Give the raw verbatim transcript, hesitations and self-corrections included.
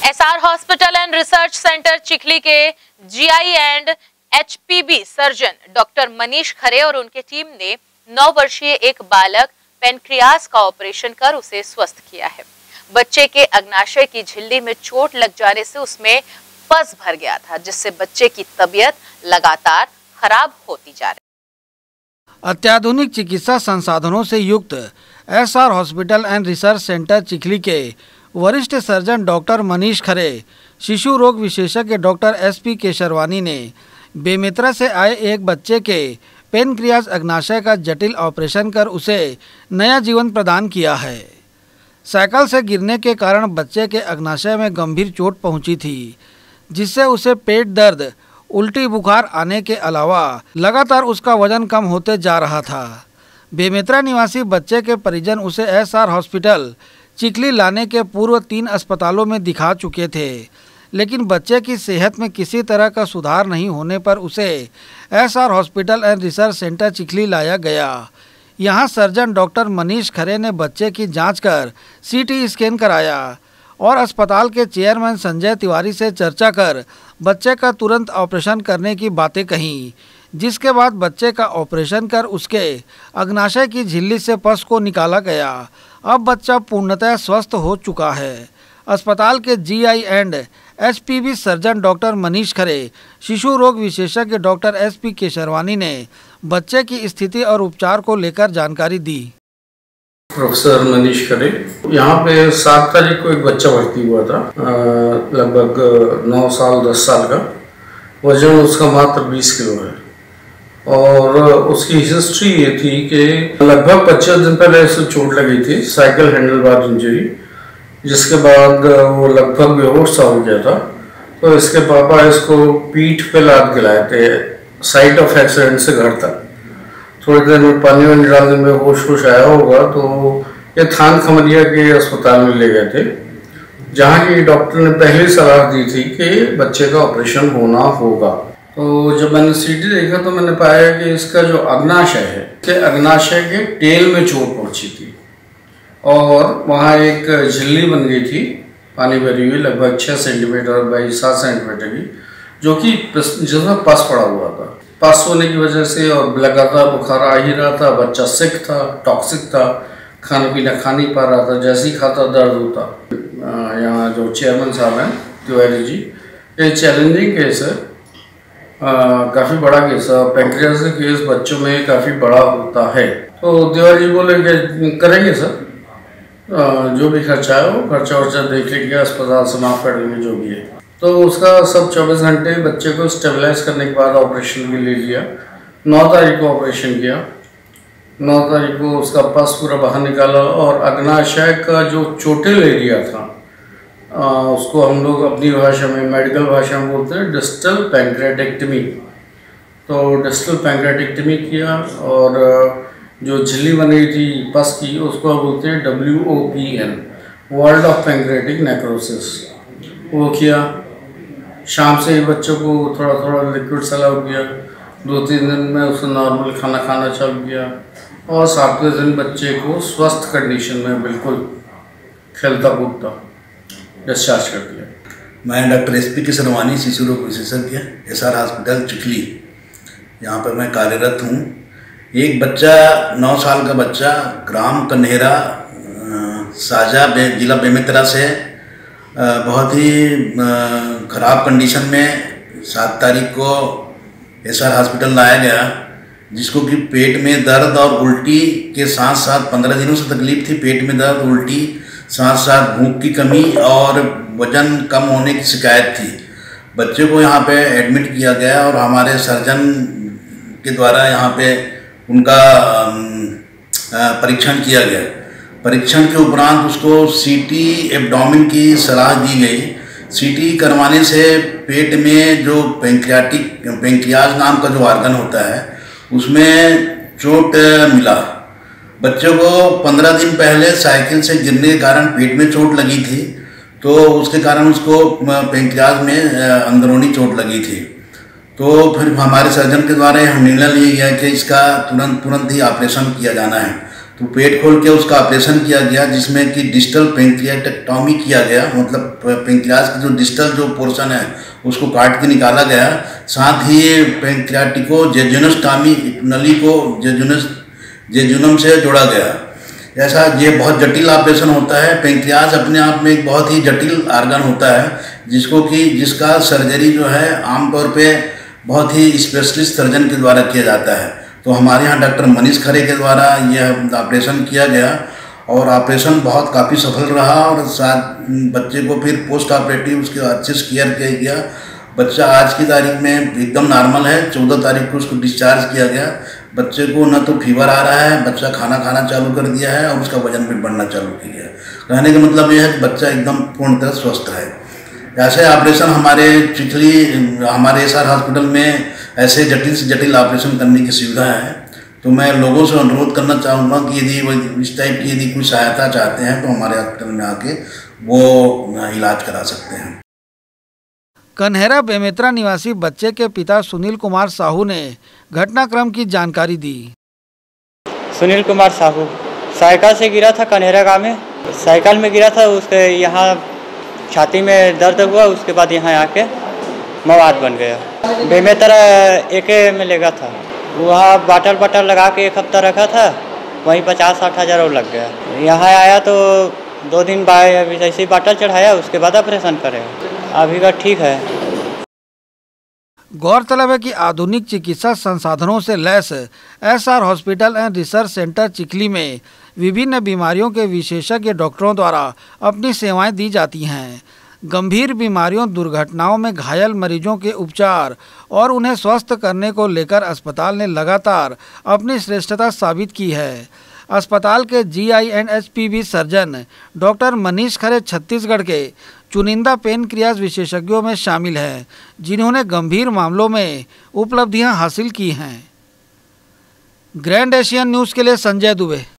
SR hospital and research centre Chikhli के GI and HPB surgeon doctor Manish Khare और उनकी team ने नौ वर्षीय एक बालक पेनक्रियास का ऑपरेशन कर उसे स्वस्थ किया है। बच्चे के अग्नाशय की झिल्ली में चोट लग जाने से उसमें पस भर गया था, जिससे बच्चे की तबीयत लगातार खराब होती जा रही। अत्याधुनिक चिकित्सा संसाधनों से युक्त SR hospital and research centre Chikhli के वरिष्ठ सर्जन डॉक्टर मनीष खरे, शिशु रोग विशेषज्ञ डॉक्टर एस पी केशरवानी ने बेमेतरा से आए एक बच्चे के पेनक्रियास अग्नाशय का जटिल ऑपरेशन कर उसे नया जीवन प्रदान किया है। साइकिल से गिरने के कारण बच्चे के अग्नाशय में गंभीर चोट पहुंची थी, जिससे उसे पेट दर्द, उल्टी, बुखार आने के अलावा लगातार उसका वजन कम होते जा रहा था। बेमेतरा निवासी बच्चे के परिजन उसे एसआर हॉस्पिटल चिखली लाने के पूर्व तीन अस्पतालों में दिखा चुके थे, लेकिन बच्चे की सेहत में किसी तरह का सुधार नहीं होने पर उसे SR hospital and research centre Chikhli लाया गया। यहां सर्जन डॉक्टर मनीष खरे ने बच्चे की जांच कर सीटी स्कैन कराया और अस्पताल के चेयरमैन संजय तिवारी से चर्चा कर बच्चे का तुरंत ऑपरेशन करने की बातें कहीं, जिसके बाद बच्चे का ऑपरेशन कर उसके अग्नाशय की झिल्ली से पस को निकाला गया। अब बच्चा पूर्णतः स्वस्थ हो चुका है। अस्पताल के GI and HPB surgeon doctor Manish Khare, शिशु रोग विशेषज्ञ डॉक्टर एस पी केशरवानी ने बच्चे की स्थिति और उपचार को लेकर जानकारी दी। प्रोफेसर मनीष खरे, यहाँ पे सात तारीख को एक बच्चा भर्ती हुआ था, लगभग नौ साल दस साल का, वजन उसका मात्र बीस किलो है और उसकी हिस्ट्री ये थी कि लगभग पच्चीस दिन पहले इसे चोट लगी थी, साइकिल हैंडल बार इंजरी, जिसके बाद वो लगभग बेहोश सा हो गया था। तो इसके पापा इसको पीठ पे लाद के लाए थे साइट ऑफ एक्सीडेंट से घर तक। थोड़ी देर में पानी वानी डालने में होश होश आया होगा तो ये थान खमरिया के अस्पताल में ले गए थे, जहाँ की डॉक्टर ने पहले सलाह दी थी कि बच्चे का ऑपरेशन होना होगा। तो जब मैंने सीटी देखा तो मैंने पाया कि इसका जो अग्नाशय है, के अग्नाशय के टेल में चोट पहुंची थी और वहाँ एक झिल्ली बन गई थी पानी भरी हुई, लगभग छः सेंटीमीटर बाई सात सेंटीमीटर की, जो कि जिसमें पस पड़ा हुआ था। पस होने की वजह से और लगातार बुखार आ ही रहा था, बच्चा सिक था, टॉक्सिक था, खाना पीना खा नहीं पा रहा था, जैसे ही खाता दर्द होता। यहाँ जो चेयरमैन साहब हैं तिवारी जी, ये चैलेंजिंग केस है, काफ़ी बड़ा केस है। पेनक्रियास का केस बच्चों में काफ़ी बड़ा होता है। तो तिवारी जी बोले कि करेंगे सर, जो भी खर्चा है वो खर्चा वर्चा देख लेंगे, अस्पताल से माफ़ कर देंगे जो भी है। तो उसका सब चौबीस घंटे बच्चे को स्टेबलाइज करने के बाद ऑपरेशन भी ले लिया। नौ तारीख को ऑपरेशन किया, नौ तारीख को उसका पस पूरा बाहर निकाला और अग्नाशय का जो चोटिल एरिया था आ, उसको हम लोग अपनी भाषा में, मेडिकल भाषा में बोलते हैं डिस्टल पैंक्रेटेक्टमी। तो डिस्टल पैंक्रेटेक्टमी किया और जो झिल्ली बनी थी पस की उसको बोलते हैं W O P N, world of pancreatic necrosis, वो किया। शाम से ही बच्चों को थोड़ा थोड़ा लिक्विड सलाव किया, दो तीन दिन में उसने नॉर्मल खाना खाना चालू किया और सातवें दिन बच्चे को स्वस्थ कंडीशन में बिल्कुल खेलता कूदता डिस्चार्ज कर दिया। मैं डॉक्टर एस पी केशरवानी, शिशु रोग विशेषज्ञ, एसआर हॉस्पिटल चिखली, यहाँ पर मैं कार्यरत हूँ। एक बच्चा, नौ साल का बच्चा, ग्राम कन्हेरा, साजा, जिला बेमेतरा से बहुत ही ख़राब कंडीशन में सात तारीख को एसआर हॉस्पिटल लाया गया, जिसको कि पेट में दर्द और उल्टी के साथ साथ पंद्रह दिनों से तकलीफ थी। पेट में दर्द, उल्टी, साथ साथ भूख की कमी और वजन कम होने की शिकायत थी। बच्चे को यहाँ पे एडमिट किया गया और हमारे सर्जन के द्वारा यहाँ पे उनका परीक्षण किया गया। परीक्षण के उपरांत उसको सीटी एब्डोमेन की सलाह दी गई। सीटी करवाने से पेट में जो पेंक्रियाटिक पेंक्रियाज नाम का जो ऑर्गन होता है उसमें चोट मिला। बच्चे को पंद्रह दिन पहले साइकिल से गिरने के कारण पेट में चोट लगी थी, तो उसके कारण उसको पेंक्रियाज में अंदरूनी चोट लगी थी। तो फिर हमारे सर्जन के द्वारा हम निर्णय लिया गया कि इसका तुरंत तुरंत ही ऑपरेशन किया जाना है। तो पेट खोल के उसका ऑपरेशन किया गया, जिसमें कि डिस्टल पेंक्रियाटेक्टोमी किया गया, मतलब पेंक्रियास की जो डिस्टल जो पोर्शन है उसको काट के निकाला गया। साथ ही पेंक्रियाटिको जेजुनस्टॉमी नली को जेजुनस जेजुनम से जोड़ा गया। ऐसा ये बहुत जटिल ऑपरेशन होता है। पेंक्रियास अपने आप में एक बहुत ही जटिल आर्गन होता है, जिसको कि जिसका सर्जरी जो है आमतौर पे बहुत ही स्पेशलिस्ट सर्जन के द्वारा किया जाता है। तो हमारे यहाँ डॉक्टर मनीष खरे के द्वारा यह ऑपरेशन किया गया और ऑपरेशन बहुत काफ़ी सफल रहा और साथ बच्चे को फिर पोस्ट ऑपरेटिव उसके अच्छे से केयर किया गया। बच्चा आज की तारीख में एकदम नॉर्मल है। चौदह तारीख को उसको डिस्चार्ज किया गया। बच्चे को न तो फीवर आ रहा है, बच्चा खाना खाना चालू कर दिया है और उसका वजन भी बढ़ना चालू किया गया। कहने का मतलब यह है कि बच्चा एकदम पूर्णतः स्वस्थ है। ऐसे ऑपरेशन हमारे चिखली हमारे एस आर हॉस्पिटल में ऐसे जटिल से जटिल ऑपरेशन करने की सुविधा है। तो मैं लोगों से अनुरोध करना चाहूँगा कि यदि वो इस टाइप की यदि कोई सहायता चाहते हैं तो हमारे हॉस्पिटल में आके वो इलाज करा सकते हैं। कन्हेरा बेमेतरा निवासी बच्चे के पिता सुनील कुमार साहू ने घटनाक्रम की जानकारी दी। सुनील कुमार साहू साइकिल से गिरा था कन्हेरा गाँव में। साइकिल में गिरा था, उसके यहाँ छाती में दर्द हुआ, उसके बाद यहाँ आके मवाद बन गया। बेमेतरा एक में लेगा था, वहाँ बाटल बाटल लगा के एक हफ्ता रखा था, वहीं पचास साठ हज़ार और लग गया। यहाँ आया तो दो दिन बाद अभी जैसे ही बाटल चढ़ाया उसके बाद ऑपरेशन करे, अभी का ठीक है। गौरतलब है कि आधुनिक चिकित्सा संसाधनों से लैस S R hospital and research centre Chikhli में विभिन्न बीमारियों के विशेषज्ञ डॉक्टरों द्वारा अपनी सेवाएं दी जाती हैं। गंभीर बीमारियों दुर्घटनाओं में घायल मरीजों के उपचार और उन्हें स्वस्थ करने को लेकर अस्पताल ने लगातार अपनी श्रेष्ठता साबित की है। अस्पताल के G I and H P B surgeon doctor Manish Khare Chhattisgarh के चुनिंदा पेनक्रियाज विशेषज्ञों में शामिल हैं, जिन्होंने गंभीर मामलों में उपलब्धियां हासिल की हैं। ग्रैंड एशियन न्यूज़ के लिए संजय दुबे।